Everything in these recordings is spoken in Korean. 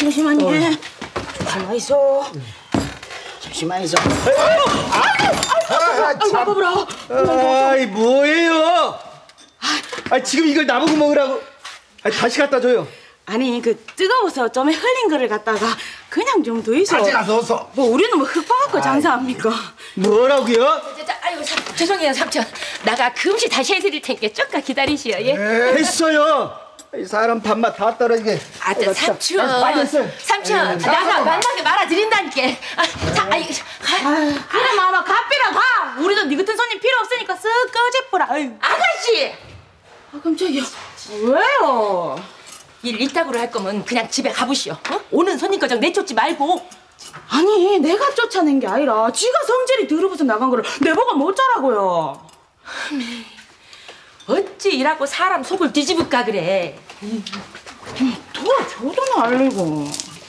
잠시만요. 조심하이소. 조심하이소. 아이고, 봐봐라. 아이, 뭐예요? 지금 이걸 나보고 먹으라고. 다시 갖다 줘요. 아니, 뜨거워서 좀 흘린 거를 갖다가 그냥 좀 더이소. 다시 가서. 뭐 우리는 뭐 흙박고 장사합니까? 뭐라고요? 아이고, 죄송해요, 삼촌. 나가 금시 다시 해드릴 테니까 조금 기다리시오, 예? 했어요. 이 사람 밥맛 다 떨어지게. 삼촌. 빨리 했어요. 삼촌, 나가 만나게 말아드린다니까. 그래, 마마, 갚이라 가. 우리도 네 같은 손님 필요 없으니까 쓱 꺼집어라. 아가씨! 깜짝이야. 왜요? 일 이따구로 할 거면 그냥 집에 가보시오. 오는 손님 거정 내쫓지 말고. 아니, 내가 쫓아낸 게 아니라 지가 성질이 더러워서 나간 거를 내보고 못 자라고요. 어찌 일하고 사람 속을 뒤집을까 그래. 도와줘도 알리고.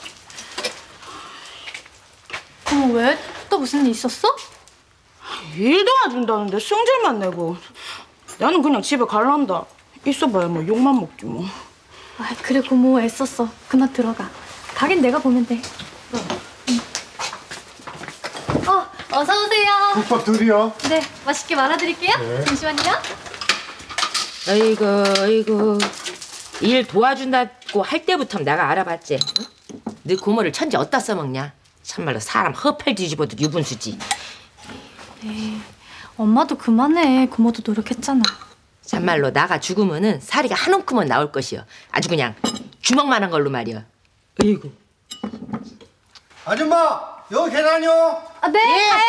어머, 왜? 또 무슨 일 있었어? 일 도와준다는데 성질만 내고. 나는 그냥 집에 갈란다. 있어봐야 뭐 욕만 먹지 뭐. 그래, 고모 애썼어. 그만 들어가. 가긴 내가 보면 돼. 어서 오세요. 국밥 둘이요. 네, 맛있게 말아드릴게요. 네. 잠시만요. 아이고. 일 도와준다고 할 때부터 내가 알아봤지. 응? 너 고모를 천지 어디다 써먹냐? 참말로 사람 허팔 뒤집어도 유분수지. 네, 엄마도 그만해. 고모도 노력했잖아. 참말로 나가 죽으면은 사리가 한 움큼은 나올 것이여. 아주 그냥 주먹만한 걸로 말이여. 아이고. 아줌마, 여기 계란이요. 네, 예. 가요.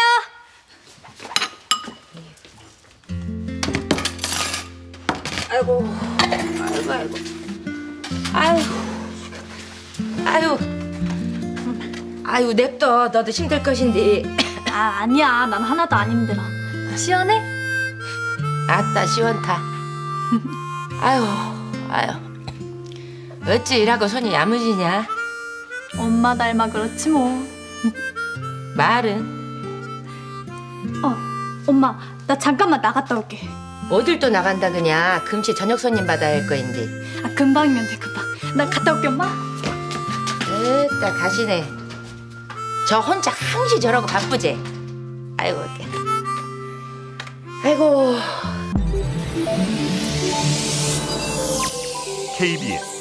아유 냅둬. 너도 힘들 것인데. 아니야. 난 하나도 안 힘들어. 시원해? 아따 시원타. 아유. 어찌 일하고 손이 야무지냐? 엄마 닮아 그렇지 뭐. 말은? 엄마, 나 잠깐만 나갔다 올게. 어딜 또 나간다 그냐? 금시 저녁 손님 받아야 할 거인데. 금방이면 돼, 금방. 나 갔다 올게, 엄마. 으따 가시네. 저 혼자 항시 저러고 바쁘지? 아이고. KBS